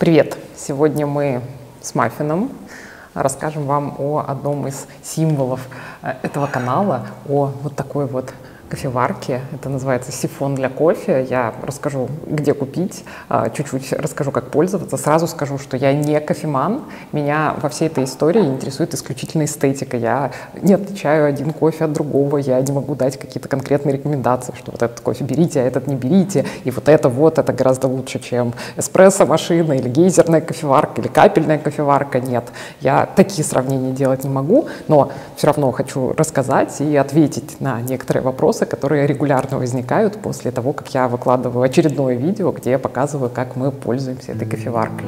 Привет! Сегодня мы с Маффином расскажем вам о одном из символов этого канала, о вот такой вот кофеварке. Это называется сифон для кофе. Я расскажу, где купить, чуть-чуть расскажу, как пользоваться. Сразу скажу, что я не кофеман. Меня во всей этой истории интересует исключительно эстетика. Я не отличаю один кофе от другого. Я не могу дать какие-то конкретные рекомендации, что вот этот кофе берите, а этот не берите. И вот, это гораздо лучше, чем эспрессо-машина или гейзерная кофеварка или капельная кофеварка. Нет, я такие сравнения делать не могу, но все равно хочу рассказать и ответить на некоторые вопросы, которые регулярно возникают после того, как я выкладываю очередное видео, где я показываю, как мы пользуемся этой кофеваркой.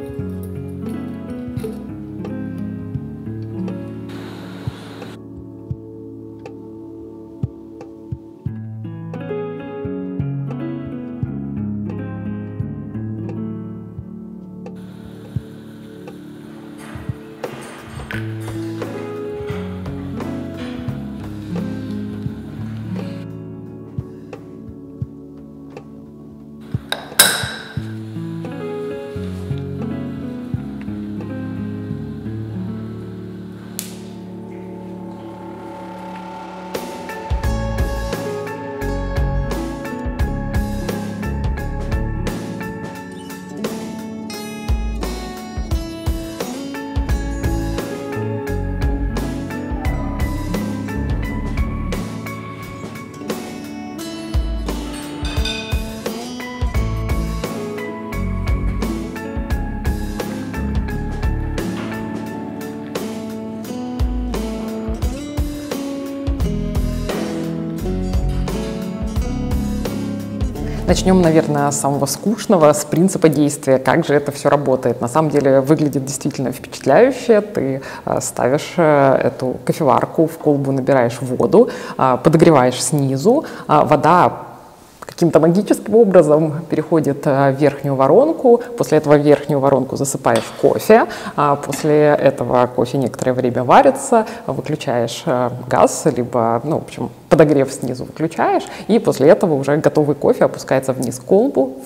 Начнем, наверное, с самого скучного, с принципа действия, как же это все работает. На самом деле выглядит действительно впечатляюще. Ты ставишь эту кофеварку, в колбу набираешь воду, подогреваешь снизу, вода каким-то магическим образом переходит в верхнюю воронку, после этого в верхнюю воронку засыпаешь кофе, после этого кофе некоторое время варится, выключаешь газ, либо, в общем, подогрев снизу выключаешь, и после этого уже готовый кофе опускается вниз в колбу,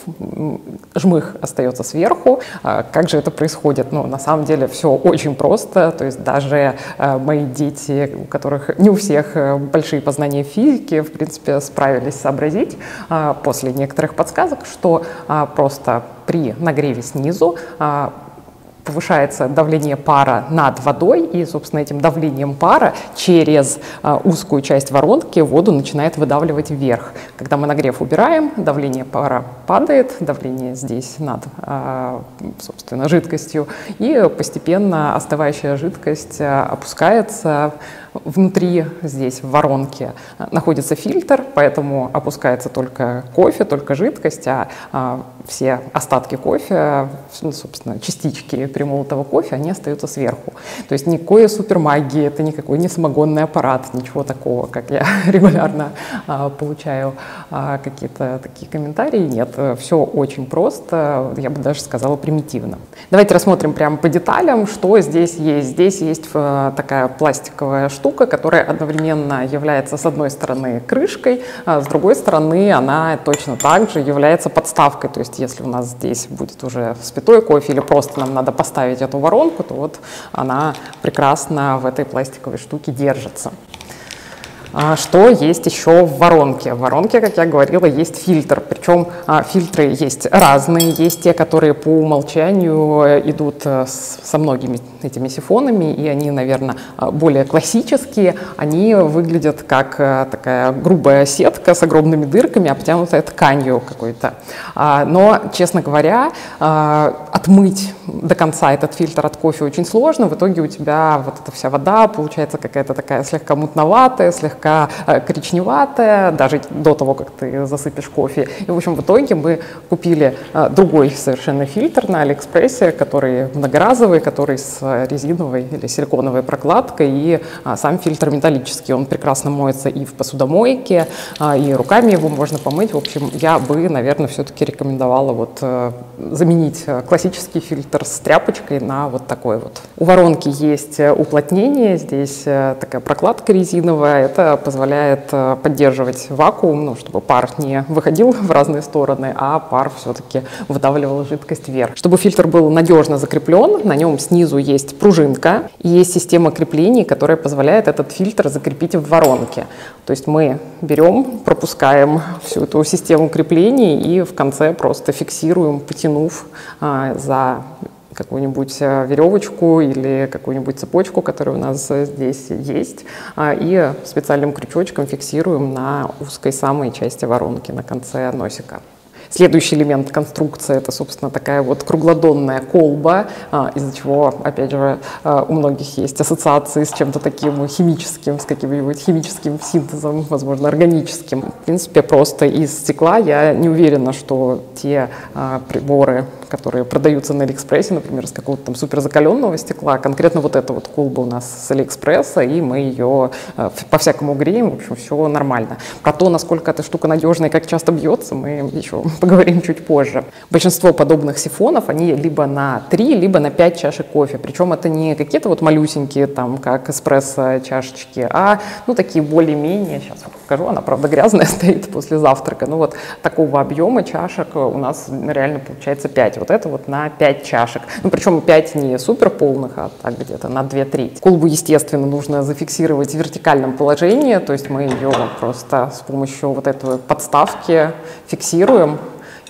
жмых остается сверху. Как же это происходит? На самом деле все очень просто, то есть даже мои дети, у которых не у всех большие познания физики, в принципе, справились сообразить после некоторых подсказок, что просто при нагреве снизу повышается давление пара над водой, и, собственно, этим давлением пара через узкую часть воронки воду начинает выдавливать вверх. Когда мы нагрев убираем, давление пара падает, давление здесь над, собственно, жидкостью, и постепенно остывающая жидкость опускается. Внутри, здесь, в воронке, находится фильтр, поэтому опускается только кофе, только жидкость, а все остатки кофе, собственно, частички перемолотого кофе, они остаются сверху. То есть никакой супермагии, это никакой не самогонный аппарат, ничего такого, как я регулярно получаю какие-то такие комментарии. Нет, все очень просто, я бы даже сказала, примитивно. Давайте рассмотрим прямо по деталям, что здесь есть. Здесь есть такая пластиковая штука, которая одновременно является, с одной стороны, крышкой, а с другой стороны, она точно так же является подставкой. То есть если у нас здесь будет уже вспятой кофе или просто нам надо поставить эту воронку, то вот она прекрасно в этой пластиковой штуке держится. Что есть еще в воронке? В воронке, как я говорила, есть фильтр. Причем фильтры есть разные. Есть те, которые по умолчанию идут со многими этими сифонами, и они, наверное, более классические. Они выглядят как такая грубая сетка с огромными дырками, обтянутая тканью какой-то. Но, честно говоря, отмыть до конца этот фильтр от кофе очень сложно. В итоге у тебя вот эта вся вода получается какая-то такая слегка мутноватая, слегка коричневатая, даже до того, как ты засыпешь кофе. И, в общем, в итоге мы купили другой совершенно фильтр на Алиэкспрессе, который многоразовый, который с резиновой или силиконовой прокладкой, и сам фильтр металлический. Он прекрасно моется и в посудомойке, и руками его можно помыть. В общем, я бы, наверное, все-таки рекомендовала заменить классический фильтр фильтр с тряпочкой на вот такой вот. У воронки есть уплотнение, здесь такая прокладка резиновая, это позволяет поддерживать вакуум, ну, чтобы пар не выходил в разные стороны, а пар все-таки выдавливал жидкость вверх. Чтобы фильтр был надежно закреплен, на нем снизу есть пружинка и есть система креплений, которая позволяет этот фильтр закрепить в воронке. То есть мы берем, пропускаем всю эту систему креплений и в конце просто фиксируем, потянув за какую-нибудь веревочку или какую-нибудь цепочку, которая у нас здесь есть, и специальным крючочком фиксируем на узкой самой части воронки, на конце носика. Следующий элемент конструкции — это, собственно, такая вот круглодонная колба, из-за чего, опять же, у многих есть ассоциации с чем-то таким химическим, с каким-нибудь химическим синтезом, возможно, органическим. В принципе, просто из стекла. Я не уверена, что те приборы, которые продаются на Алиэкспрессе, например, из какого-то там суперзакаленного стекла, конкретно вот эта вот колба у нас с Алиэкспресса, и мы ее по-всякому греем, в общем, все нормально. Про то, насколько эта штука надежная и как часто бьется, мы еще поговорим чуть позже. Большинство подобных сифонов, они либо на 3, либо на 5 чашек кофе. Причем это не какие-то вот малюсенькие, там, как эспрессо-чашечки, а, ну, такие более-менее, сейчас покажу, она, правда, грязная стоит после завтрака, ну, вот такого объема чашек у нас реально получается 5. Вот это вот на 5 чашек. Ну, причем 5 не супер полных, а так где-то на 2/3. Колбу, естественно, нужно зафиксировать в вертикальном положении, то есть мы ее просто с помощью вот этой подставки фиксируем.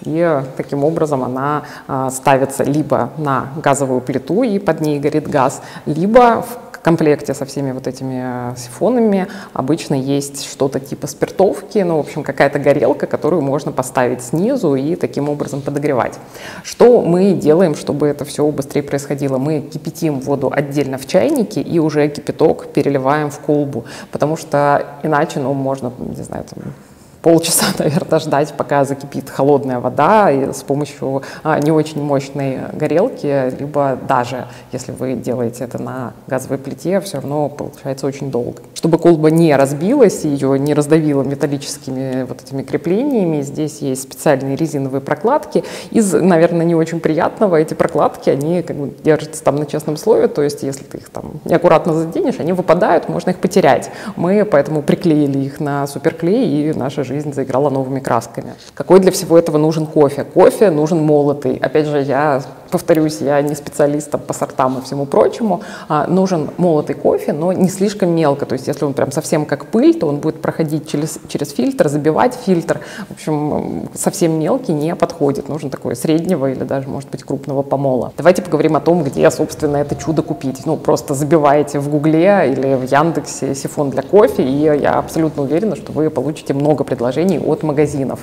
И таким образом она ставится либо на газовую плиту, и под ней горит газ, либо в комплекте со всеми вот этими сифонами обычно есть что-то типа спиртовки, ну, в общем, какая-то горелка, которую можно поставить снизу и таким образом подогревать. Что мы делаем, чтобы это все быстрее происходило? Мы кипятим воду отдельно в чайнике и уже кипяток переливаем в колбу, потому что иначе, ну, можно, не знаю, там, полчаса, наверное, ждать, пока закипит холодная вода и с помощью не очень мощной горелки, либо даже если вы делаете это на газовой плите, все равно получается очень долго. Чтобы колба не разбилась и ее не раздавило металлическими вот этими креплениями, здесь есть специальные резиновые прокладки. Из, наверное, не очень приятного, эти прокладки, они как бы держатся там на честном слове, то есть если ты их там неаккуратно заденешь, они выпадают, можно их потерять. Мы поэтому приклеили их на суперклей, и наша жизнь заиграла новыми красками. Какой для всего этого нужен кофе? Кофе нужен молотый. Опять же, я повторюсь, я не специалист по сортам и всему прочему. Нужен молотый кофе, но не слишком мелко. То есть если он прям совсем как пыль, то он будет проходить через фильтр, забивать фильтр. В общем, совсем мелкий не подходит. Нужен такой среднего или даже, может быть, крупного помола. Давайте поговорим о том, где, собственно, это чудо купить. Ну, просто забиваете в Гугле или в Яндексе сифон для кофе, и я абсолютно уверена, что вы получите много предложений от магазинов.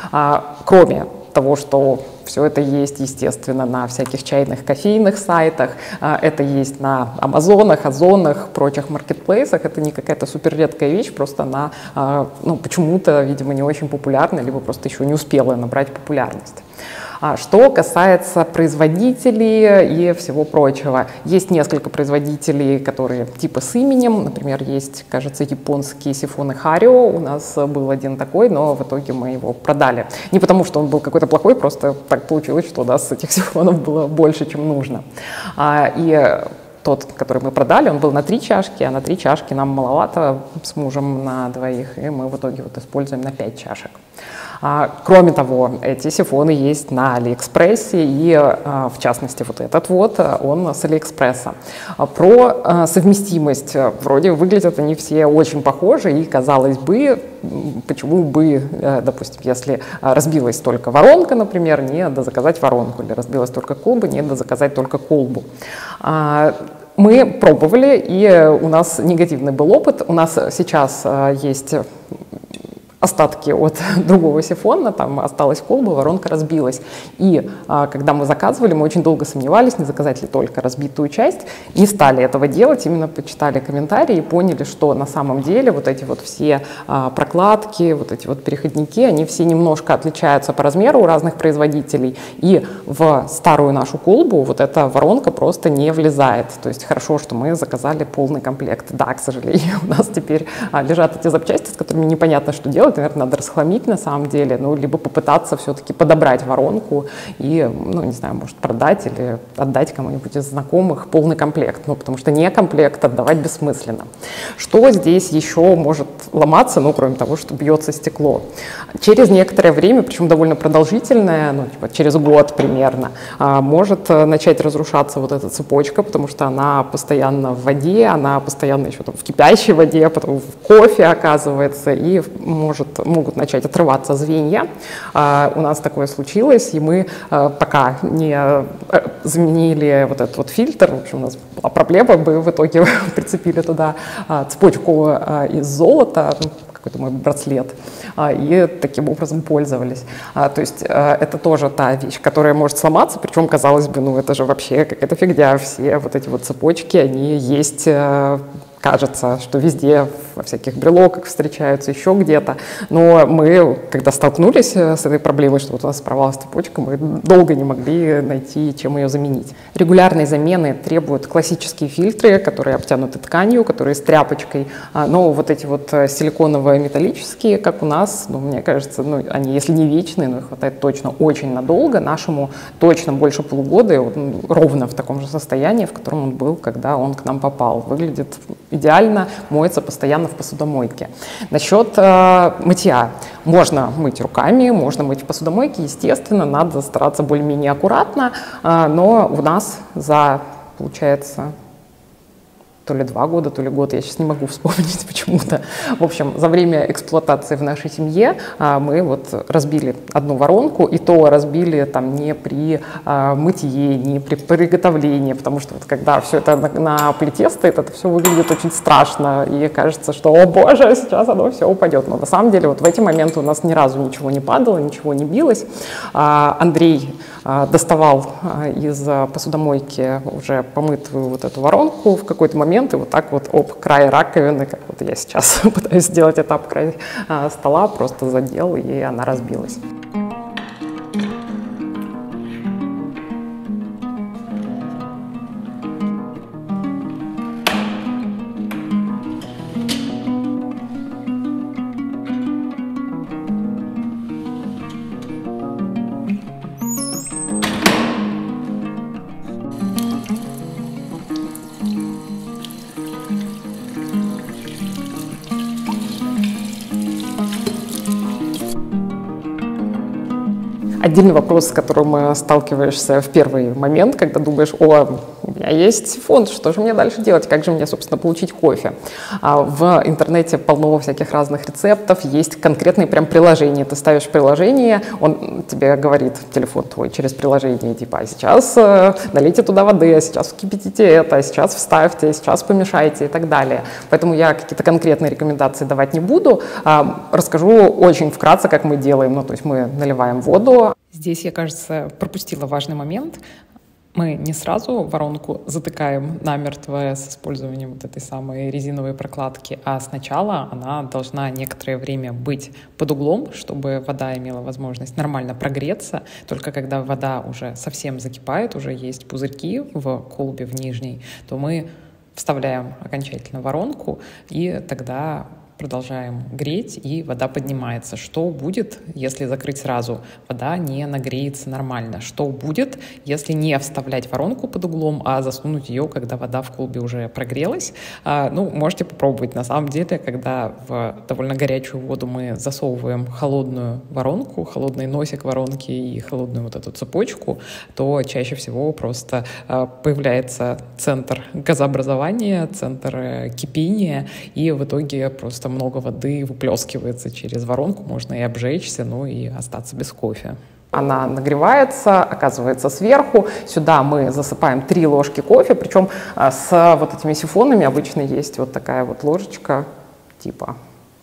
Кроме того, что все это есть, естественно, на всяких чайных, кофейных сайтах, это есть на Амазонах, Озонах, прочих маркетплейсах. Это не какая-то супер редкая вещь, просто она ну, почему-то, видимо, не очень популярна, либо просто еще не успела набрать популярность. Что касается производителей и всего прочего, есть несколько производителей, которые типа с именем, например, есть, кажется, японские сифоны Харио, у нас был один такой, но в итоге мы его продали. Не потому, что он был какой-то плохой, просто так получилось, что у нас этих сифонов было больше, чем нужно. И тот, который мы продали, он был на 3 чашки, а на 3 чашки нам маловато с мужем на двоих, и мы в итоге вот используем на 5 чашек. Кроме того, эти сифоны есть на Алиэкспрессе, и в частности вот этот вот, он с Алиэкспресса. Про совместимость. Вроде выглядят они все очень похожи, и казалось бы, почему бы, допустим, если разбилась только воронка, например, не дозаказать воронку, или разбилась только колба, не дозаказать только колбу. Мы пробовали, и у нас негативный был опыт. У нас сейчас есть остатки от другого сифона, там осталась колба, воронка разбилась. И когда мы заказывали, мы очень долго сомневались, не заказать ли только разбитую часть, не стали этого делать, именно почитали комментарии и поняли, что на самом деле вот эти вот все прокладки, вот эти вот переходники, они все немножко отличаются по размеру у разных производителей, и в старую нашу колбу вот эта воронка просто не влезает. То есть хорошо, что мы заказали полный комплект. Да, к сожалению, у нас теперь лежат эти запчасти, с которыми непонятно, что делать, сделать, наверное, надо расхламить на самом деле, ну, либо попытаться все-таки подобрать воронку и, ну, не знаю, может, продать или отдать кому-нибудь из знакомых полный комплект, ну, потому что не комплект отдавать бессмысленно. Что здесь еще может ломаться, ну, кроме того, что бьется стекло? Через некоторое время, причем довольно продолжительное, ну, типа через год примерно, может начать разрушаться вот эта цепочка, потому что она постоянно в воде, она постоянно еще там в кипящей воде, потом в кофе оказывается, и могут начать отрываться звенья. У нас такое случилось, и мы пока не заменили вот этот вот фильтр, в общем, у нас была проблема, мы в итоге прицепили туда цепочку из золота, какой-то мой браслет, и таким образом пользовались. То есть это тоже та вещь, которая может сломаться, причем, казалось бы, ну это же вообще какая-то фигня, все вот эти вот цепочки, они есть, кажется, что везде, во всяких брелоках встречаются, еще где-то. Но мы, когда столкнулись с этой проблемой, что вот у нас порвалась цепочка, мы долго не могли найти, чем ее заменить. Регулярной замены требуют классические фильтры, которые обтянуты тканью, которые с тряпочкой. Но вот эти вот силиконовые металлические, как у нас, ну, мне кажется, ну, они, если не вечные, но их хватает точно очень надолго. Нашему точно больше полугода, и он ровно в таком же состоянии, в котором он был, когда он к нам попал. Выглядит идеально, моется постоянно в посудомойке. Насчет мытья. Можно мыть руками, можно мыть в посудомойке, естественно, надо стараться более-менее аккуратно, но у нас за, получается, то ли 2 года, то ли год, я сейчас не могу вспомнить почему-то. В общем, за время эксплуатации в нашей семье мы вот разбили одну воронку, и то разбили там не при мытье, не при приготовлении, потому что вот когда все это на плите стоит, это все выглядит очень страшно, и кажется, что, о боже, сейчас оно все упадет. Но на самом деле вот в эти моменты у нас ни разу ничего не падало, ничего не билось. Андрей доставал из посудомойки уже помытую вот эту воронку в какой-то момент, и вот так вот об край раковины, как вот я сейчас пытаюсь сделать это об край стола, просто задел, и она разбилась. Отдельный вопрос, с которым сталкиваешься в первый момент, когда думаешь, о, у меня есть фонд, что же мне дальше делать, как же мне, собственно, получить кофе. В интернете полно всяких разных рецептов, есть конкретные прям приложения. Ты ставишь приложение, он тебе говорит, телефон твой, через приложение, типа, а сейчас налейте туда воды, а сейчас вскипятите это, а сейчас вставьте, а сейчас помешайте и так далее. Поэтому я какие-то конкретные рекомендации давать не буду. Расскажу очень вкратце, как мы делаем. Ну, то есть мы наливаем воду. Здесь я, кажется, пропустила важный момент. Мы не сразу воронку затыкаем намертво с использованием вот этой самой резиновой прокладки, а сначала она должна некоторое время быть под углом, чтобы вода имела возможность нормально прогреться. Только когда вода уже совсем закипает, уже есть пузырьки в колбе в нижней, то мы вставляем окончательно воронку, и тогда продолжаем греть, и вода поднимается. Что будет, если закрыть сразу? Вода не нагреется нормально. Что будет, если не вставлять воронку под углом, а засунуть ее, когда вода в колбе уже прогрелась? Ну, можете попробовать. На самом деле, когда в довольно горячую воду мы засовываем холодную воронку, холодный носик воронки и холодную вот эту цепочку, то чаще всего просто появляется центр газообразования, центр кипения, и в итоге просто много воды выплескивается через воронку, можно и обжечься, ну и остаться без кофе. Она нагревается, оказывается сверху. Сюда мы засыпаем 3 ложки кофе, причем с вот этими сифонами обычно есть вот такая вот ложечка типа.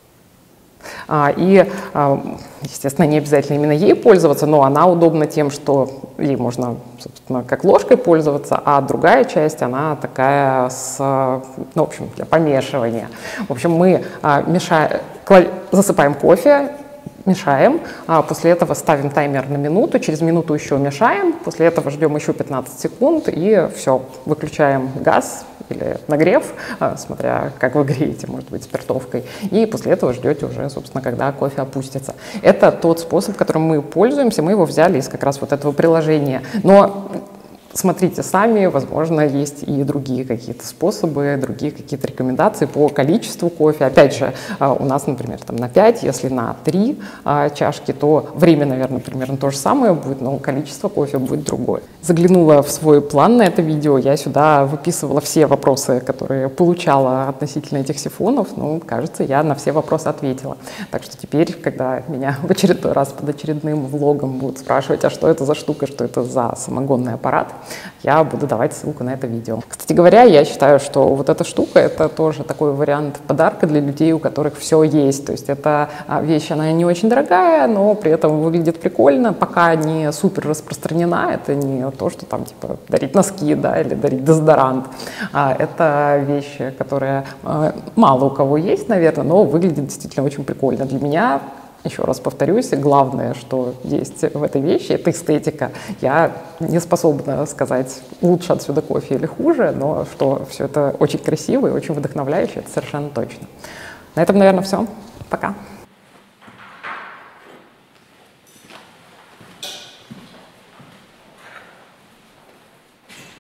И, естественно, не обязательно именно ей пользоваться, но она удобна тем, что ей можно, собственно, как ложкой пользоваться, а другая часть, она такая ну, в общем, для помешивания. В общем, мы засыпаем кофе, мешаем, после этого ставим таймер на минуту, через минуту еще мешаем, после этого ждем еще 15 секунд и все, выключаем газ или нагрев, смотря как вы греете, может быть, спиртовкой, и после этого ждете уже, собственно, когда кофе опустится. Это тот способ, которым мы пользуемся, мы его взяли из как раз вот этого приложения. Но смотрите сами, возможно, есть и другие какие-то способы, другие какие-то рекомендации по количеству кофе. Опять же, у нас, например, там на 5, если на 3 чашки, то время, наверное, примерно то же самое будет, но количество кофе будет другое. Заглянула в свой план на это видео, я сюда выписывала все вопросы, которые получала относительно этих сифонов, ну, кажется, я на все вопросы ответила. Так что теперь, когда меня в очередной раз под очередным влогом будут спрашивать, а что это за штука, что это за самогонный аппарат, я буду давать ссылку на это видео. Кстати говоря, я считаю, что вот эта штука — это тоже такой вариант подарка для людей, у которых все есть. То есть эта вещь, она не очень дорогая, но при этом выглядит прикольно, пока не супер распространена. Это не то, что там типа дарить носки, да, или дарить дезодорант. Это вещь, которая мало у кого есть, наверное, но выглядит действительно очень прикольно. Для меня, еще раз повторюсь, главное, что есть в этой вещи, это эстетика. Я не способна сказать, лучше отсюда кофе или хуже, но что все это очень красиво и очень вдохновляюще, это совершенно точно. На этом, наверное, все. Пока.